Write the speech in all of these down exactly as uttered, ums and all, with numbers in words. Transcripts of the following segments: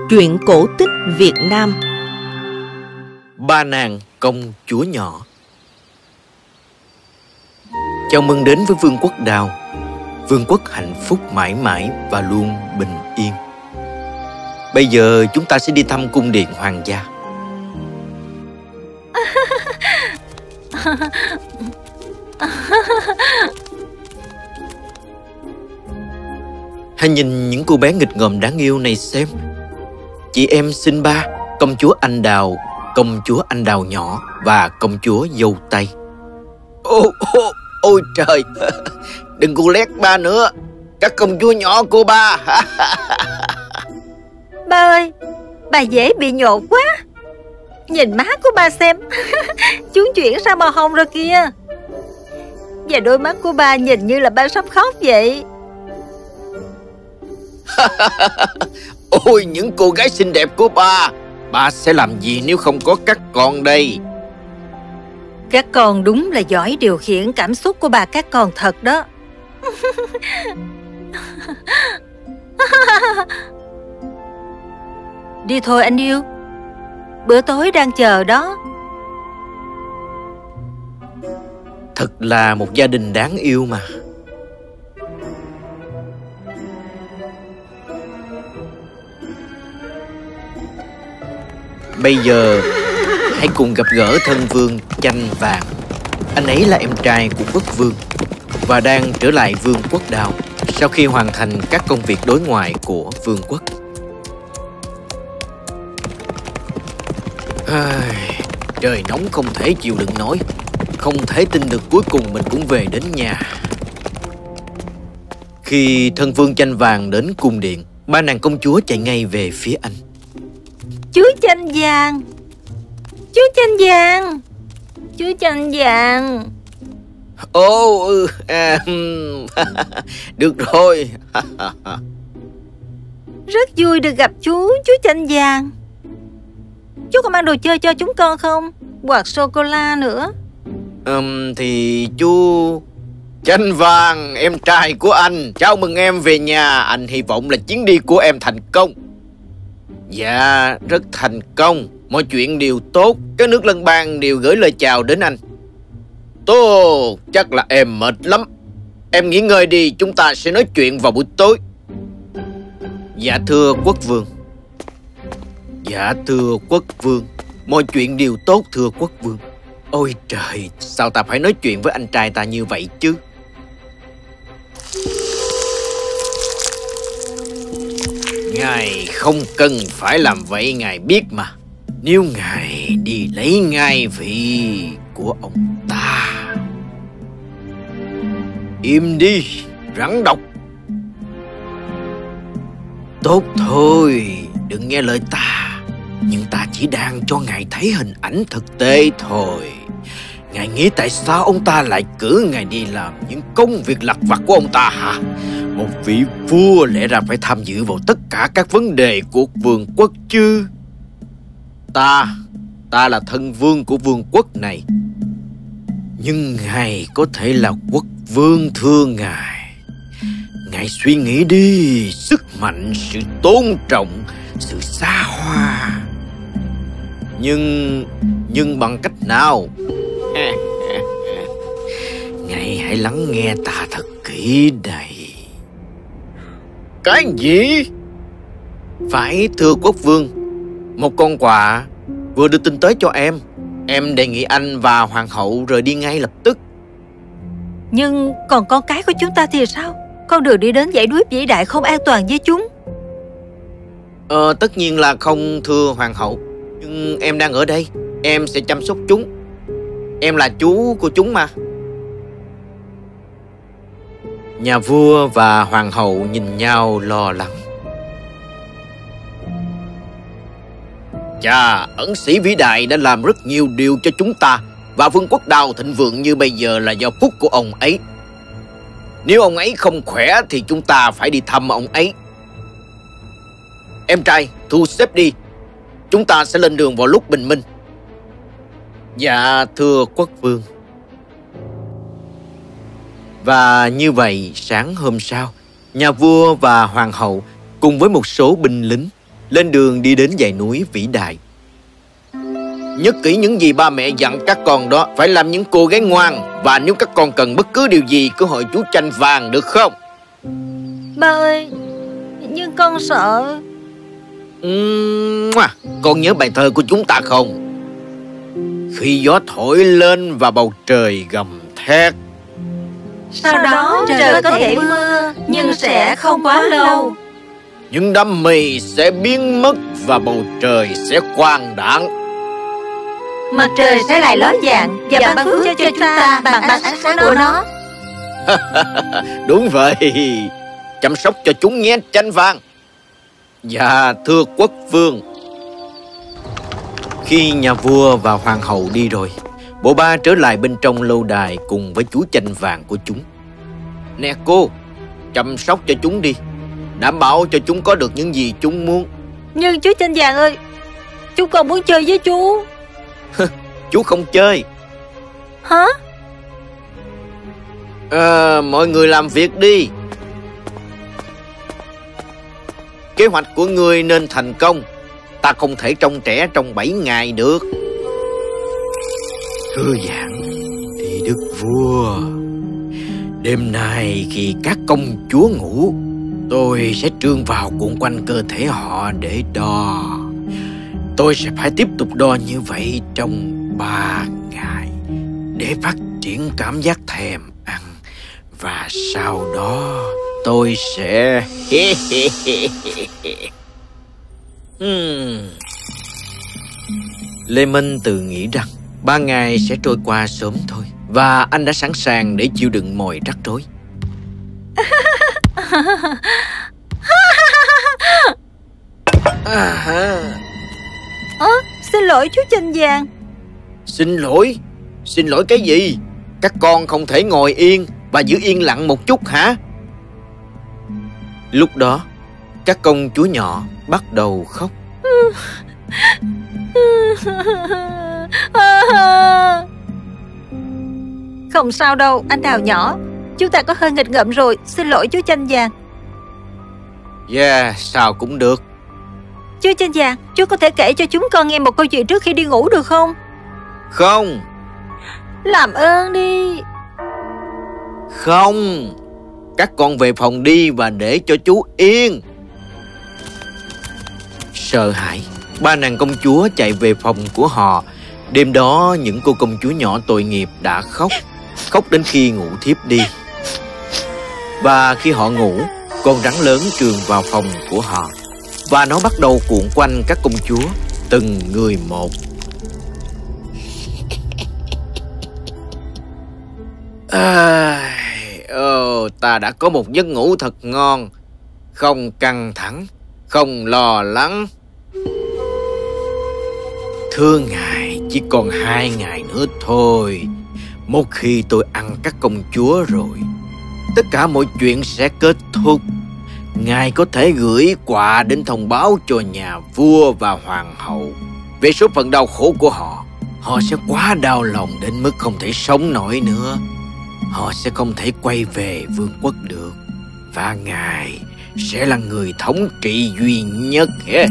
Truyện cổ tích Việt Nam. Ba nàng công chúa nhỏ. Chào mừng đến với Vương quốc Đào. Vương quốc hạnh phúc mãi mãi và luôn bình yên. Bây giờ chúng ta sẽ đi thăm cung điện hoàng gia. Hãy nhìn những cô bé nghịch ngợm đáng yêu này xem. Chị em xinh ba, công chúa anh đào, công chúa anh đào nhỏ và công chúa dâu tây. Ô, ô, ôi trời, đừng cô lét ba nữa, các công chúa nhỏ của ba. Ba ơi, bà dễ bị nhột quá. Nhìn má của ba xem. Chúng chuyển ra màu hồng rồi kìa. Và đôi mắt của ba nhìn như là ba sắp khóc vậy. Ôi, những cô gái xinh đẹp của ba, ba sẽ làm gì nếu không có các con đây? Các con đúng là giỏi điều khiển cảm xúc của bà các con thật đó. Đi thôi anh yêu, bữa tối đang chờ đó. Thật là một gia đình đáng yêu mà. Bây giờ hãy cùng gặp gỡ thân vương Chanh Vàng. Anh ấy là em trai của quốc vương và đang trở lại Vương quốc Đào sau khi hoàn thành các công việc đối ngoại của vương quốc. Ai, trời nóng không thể chịu đựng nổi. Không thể tin được cuối cùng mình cũng về đến nhà. Khi thân vương Chanh Vàng đến cung điện, ba nàng công chúa chạy ngay về phía anh. Chú Chanh Vàng, chú Chanh Vàng, chú Chanh Vàng. Ồ, ừ, à, được rồi. Rất vui được gặp chú, chú Chanh Vàng. Chú có mang đồ chơi cho chúng con không? Hoặc sô-cô-la nữa. um, Thì chú Chanh Vàng, em trai của anh, chào mừng em về nhà. Anh hy vọng là chuyến đi của em thành công. Dạ, rất thành công. Mọi chuyện đều tốt. Các nước lân bang đều gửi lời chào đến anh. Tốt, chắc là em mệt lắm. Em nghỉ ngơi đi, chúng ta sẽ nói chuyện vào buổi tối. Dạ thưa quốc vương. Dạ thưa quốc vương, mọi chuyện đều tốt thưa quốc vương. Ôi trời, sao ta phải nói chuyện với anh trai ta như vậy chứ? Ngài không cần phải làm vậy, ngài biết mà. Nếu ngài đi lấy ngai vị của ông ta. Im đi, rắn độc. Tốt thôi, đừng nghe lời ta. Nhưng ta chỉ đang cho ngài thấy hình ảnh thực tế thôi. Ngài nghĩ tại sao ông ta lại cử ngài đi làm những công việc lặt vặt của ông ta hả? Một vị vua lẽ ra phải tham dự vào tất cả các vấn đề của vương quốc chứ. Ta, ta là thân vương của vương quốc này. Nhưng ngài có thể là quốc vương thưa ngài. Ngài suy nghĩ đi, sức mạnh, sự tôn trọng, sự xa hoa. Nhưng, nhưng bằng cách nào? Ngài hãy lắng nghe ta thật kỹ đây. Cái gì? Phải thưa quốc vương, một con quạ vừa được tin tới cho em. Em đề nghị anh và hoàng hậu rời đi ngay lập tức. Nhưng còn con cái của chúng ta thì sao? Con đường đi đến dãy núi vĩ đại không an toàn với chúng. Ờ, tất nhiên là không thưa hoàng hậu. Nhưng em đang ở đây, em sẽ chăm sóc chúng. Em là chú của chúng mà. Nhà vua và hoàng hậu nhìn nhau lo lắng. Chà, ẩn sĩ vĩ đại đã làm rất nhiều điều cho chúng ta. Và vương quốc Đào thịnh vượng như bây giờ là do phúc của ông ấy. Nếu ông ấy không khỏe thì chúng ta phải đi thăm ông ấy. Em trai, thu xếp đi. Chúng ta sẽ lên đường vào lúc bình minh. Dạ thưa quốc vương. Và như vậy sáng hôm sau, nhà vua và hoàng hậu cùng với một số binh lính lên đường đi đến dãy núi vĩ đại. Nhớ kỹ những gì ba mẹ dặn các con đó, phải làm những cô gái ngoan. Và nếu các con cần bất cứ điều gì, cứ hỏi chú Chanh Vàng được không? Ba ơi, nhưng con sợ. uhm, Con nhớ bài thơ của chúng ta không? Khi gió thổi lên và bầu trời gầm thét, sau đó trời có thể mưa, nhưng sẽ không quá lâu. những đám mây sẽ biến mất và bầu trời sẽ quang đãng. Mặt trời sẽ lại ló dạng và ban phước cho chúng ta bằng ánh sáng của nó. Đúng vậy. Chăm sóc cho chúng nhé, Chanh Vàng. Dạ thưa quốc vương. Khi nhà vua và hoàng hậu đi rồi, bộ ba trở lại bên trong lâu đài cùng với chú Chanh Vàng của chúng. Nè cô, chăm sóc cho chúng đi, đảm bảo cho chúng có được những gì chúng muốn. Nhưng chú Chanh Vàng ơi, chú còn muốn chơi với chú. Chú không chơi. Hả? À, mọi người làm việc đi. Kế hoạch của ngươi nên thành công. Ta không thể trông trẻ trong bảy ngày được. Thư giãn thì đức vua. Đêm nay khi các công chúa ngủ, tôi sẽ trương vào cuộn quanh cơ thể họ để đo. Tôi sẽ phải tiếp tục đo như vậy trong ba ngày để phát triển cảm giác thèm ăn. Và sau đó tôi sẽ... hmm. Lê Minh tự nghĩ rằng ba ngày sẽ trôi qua sớm thôi, và anh đã sẵn sàng để chịu đựng mọi rắc rối. À, à, xin lỗi chú Chanh Vàng. Xin lỗi? Xin lỗi cái gì? Các con không thể ngồi yên và giữ yên lặng một chút hả? Lúc đó, các công chúa nhỏ bắt đầu khóc. Không sao đâu, anh Đào nhỏ. Chúng ta có hơi nghịch ngợm rồi. Xin lỗi chú Chanh Vàng. Yeah, sao cũng được. Chú Chanh Vàng, chú có thể kể cho chúng con nghe một câu chuyện trước khi đi ngủ được không? Không. Làm ơn đi. Không. Các con về phòng đi và để cho chú yên. Sợ hãi, ba nàng công chúa chạy về phòng của họ. Đêm đó những cô công chúa nhỏ tội nghiệp đã khóc. Khóc đến khi ngủ thiếp đi. Và khi họ ngủ, con rắn lớn trườn vào phòng của họ, và nó bắt đầu cuộn quanh các công chúa, từng người một. À, oh, ta đã có một giấc ngủ thật ngon, không căng thẳng, không lo lắng. Thưa ngài, chỉ còn hai ngày nữa thôi. Một khi tôi ăn các công chúa rồi, tất cả mọi chuyện sẽ kết thúc. Ngài có thể gửi quà đến thông báo cho nhà vua và hoàng hậu về số phận đau khổ của họ. Họ sẽ quá đau lòng đến mức không thể sống nổi nữa. Họ sẽ không thể quay về vương quốc được, và ngài sẽ là người thống trị duy nhất.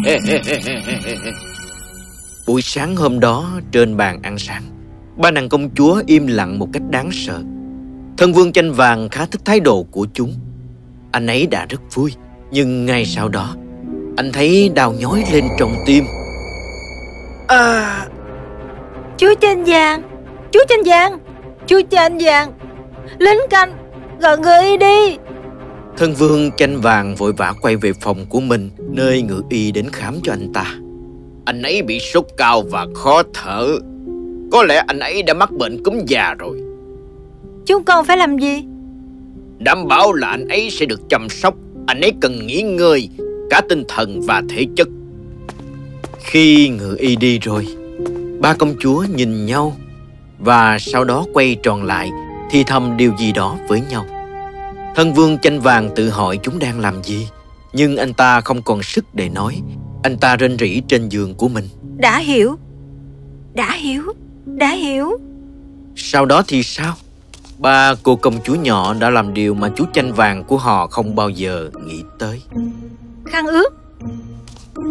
Buổi sáng hôm đó, trên bàn ăn sáng, ba nàng công chúa im lặng một cách đáng sợ. Thân vương Chanh Vàng khá thích thái độ của chúng. Anh ấy đã rất vui, nhưng ngay sau đó, anh thấy đau nhói lên trong tim. À... Chú Chanh Vàng, chú Chanh Vàng, chú Chanh Vàng, lính canh, gọi người đi. Thân vương Chanh Vàng vội vã quay về phòng của mình, nơi ngự y đến khám cho anh ta. Anh ấy bị sốt cao và khó thở. Có lẽ anh ấy đã mắc bệnh cúm già rồi. Chúng con phải làm gì? Đảm bảo là anh ấy sẽ được chăm sóc. Anh ấy cần nghỉ ngơi, cả tinh thần và thể chất. Khi ngự y đi rồi, ba công chúa nhìn nhau, và sau đó quay tròn lại thì thầm điều gì đó với nhau. Thân vương Chanh Vàng tự hỏi chúng đang làm gì, nhưng anh ta không còn sức để nói. Anh ta rên rỉ trên giường của mình. Đã hiểu, đã hiểu, đã hiểu. Sau đó thì sao? Ba cô công chúa nhỏ đã làm điều mà chú Chanh Vàng của họ không bao giờ nghĩ tới. Khăn ướt,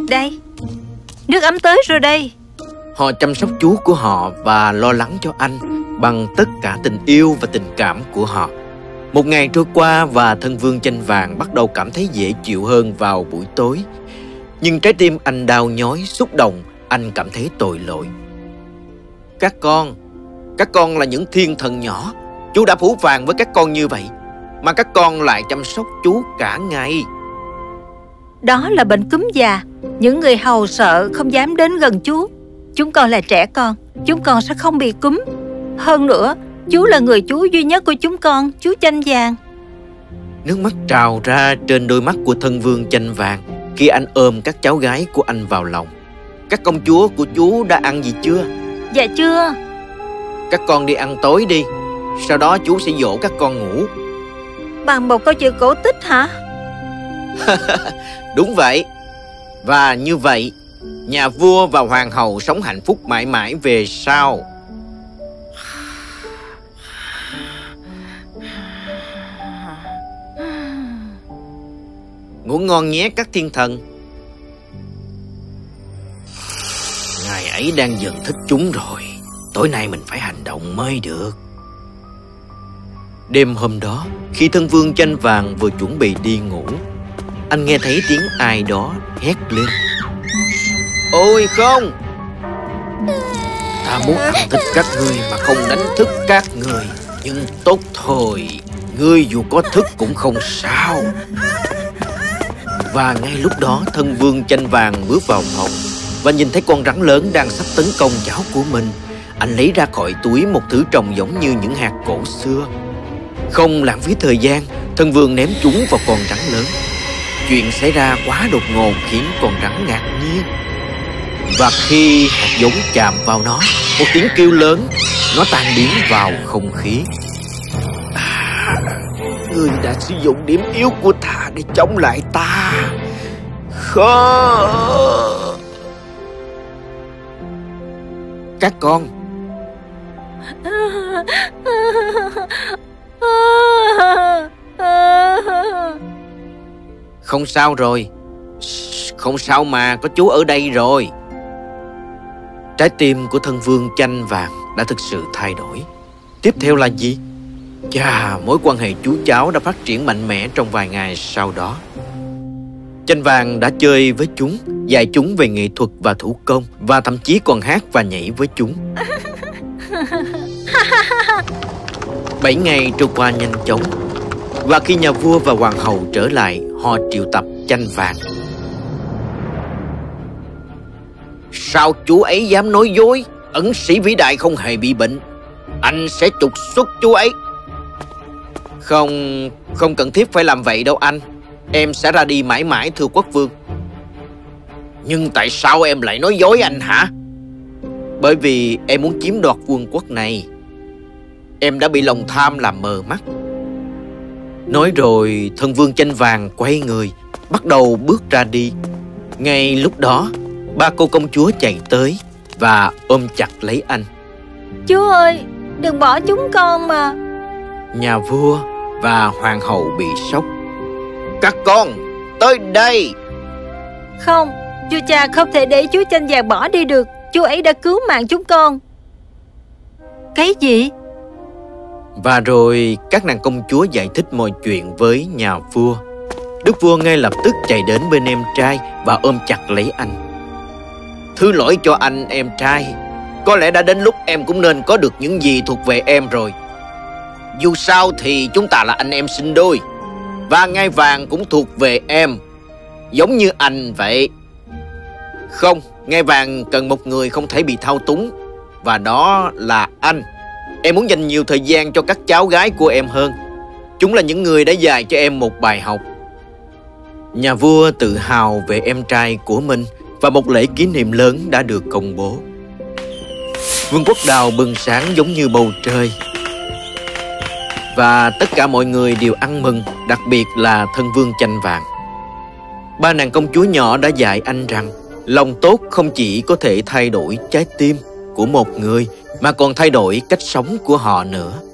Đây, nước ấm tới rồi đây. Họ chăm sóc chú của họ và lo lắng cho anh bằng tất cả tình yêu và tình cảm của họ. Một ngày trôi qua và thân vương chanh vàng bắt đầu cảm thấy dễ chịu hơn vào buổi tối. Nhưng trái tim anh đau nhói, xúc động, anh cảm thấy tội lỗi. Các con, các con là những thiên thần nhỏ. Chú đã phũ phàng với các con như vậy, mà các con lại chăm sóc chú cả ngày. Đó là bệnh cúm già. Những người hầu sợ không dám đến gần chú. Chúng con là trẻ con, chúng con sẽ không bị cúm. Hơn nữa, chú là người chú duy nhất của chúng con, chú chanh vàng. Nước mắt trào ra trên đôi mắt của thân vương chanh vàng khi anh ôm các cháu gái của anh vào lòng. Các công chúa của chú đã ăn gì chưa? Dạ chưa. Các con đi ăn tối đi, sau đó chú sẽ dỗ các con ngủ. Bằng một câu chuyện cổ tích hả? Đúng vậy. Và như vậy, nhà vua và hoàng hậu sống hạnh phúc mãi mãi về sau. Ngủ ngon nhé các thiên thần. Ngài ấy đang dần thích chúng rồi. Tối nay mình phải hành động mới được. Đêm hôm đó, khi thân vương chanh vàng vừa chuẩn bị đi ngủ, anh nghe thấy tiếng ai đó hét lên. Ôi không! Ta muốn ăn thịt các ngươi mà không đánh thức các ngươi. Nhưng tốt thôi, ngươi dù có thức cũng không sao. Và ngay lúc đó, thân vương chanh vàng bước vào phòng và nhìn thấy con rắn lớn đang sắp tấn công cháu của mình. Anh lấy ra khỏi túi một thứ trông giống như những hạt cổ xưa. Không lãng phí thời gian, thân vương ném chúng vào con rắn lớn. Chuyện xảy ra quá đột ngột khiến con rắn ngạc nhiên. Và khi hạt giống chạm vào nó, một tiếng kêu lớn, nó tan biến vào không khí. À, ngươi đã sử dụng điểm yếu của ta để chống lại ta. Không. Các con. Không sao rồi. Không sao mà, có chú ở đây rồi. Trái tim của thân vương chanh vàng đã thực sự thay đổi. Tiếp theo là gì? Chà, mối quan hệ chú cháu đã phát triển mạnh mẽ trong vài ngày sau đó. Chanh vàng đã chơi với chúng, dạy chúng về nghệ thuật và thủ công, và thậm chí còn hát và nhảy với chúng. Bảy ngày trôi qua nhanh chóng, và khi nhà vua và hoàng hậu trở lại, họ triệu tập chanh vàng. Sao chú ấy dám nói dối? Ẩn sĩ vĩ đại không hề bị bệnh. Anh sẽ trục xuất chú ấy. Không, không cần thiết phải làm vậy đâu anh. Em sẽ ra đi mãi mãi thưa quốc vương. Nhưng tại sao em lại nói dối anh hả? Bởi vì em muốn chiếm đoạt vương quốc này. Em đã bị lòng tham làm mờ mắt. Nói rồi, thân vương chanh vàng quay người, bắt đầu bước ra đi. Ngay lúc đó, ba cô công chúa chạy tới và ôm chặt lấy anh. Chú ơi, đừng bỏ chúng con mà. Nhà vua và hoàng hậu bị sốc. Các con, tới đây. Không, vua cha không thể để chú chanh vàng bỏ đi được. Chú ấy đã cứu mạng chúng con. Cái gì? Và rồi các nàng công chúa giải thích mọi chuyện với nhà vua. Đức vua ngay lập tức chạy đến bên em trai và ôm chặt lấy anh. Thứ lỗi cho anh em trai. Có lẽ đã đến lúc em cũng nên có được những gì thuộc về em rồi. Dù sao thì chúng ta là anh em sinh đôi, và ngai vàng cũng thuộc về em, giống như anh vậy. Không, ngai vàng cần một người không thể bị thao túng, và đó là anh. Em muốn dành nhiều thời gian cho các cháu gái của em hơn. Chúng là những người đã dạy cho em một bài học. Nhà vua tự hào về em trai của mình, và một lễ kỷ niệm lớn đã được công bố. Vương quốc đào bừng sáng giống như bầu trời, và tất cả mọi người đều ăn mừng, đặc biệt là thân vương chanh vàng. Ba nàng công chúa nhỏ đã dạy anh rằng lòng tốt không chỉ có thể thay đổi trái tim của một người, mà còn thay đổi cách sống của họ nữa.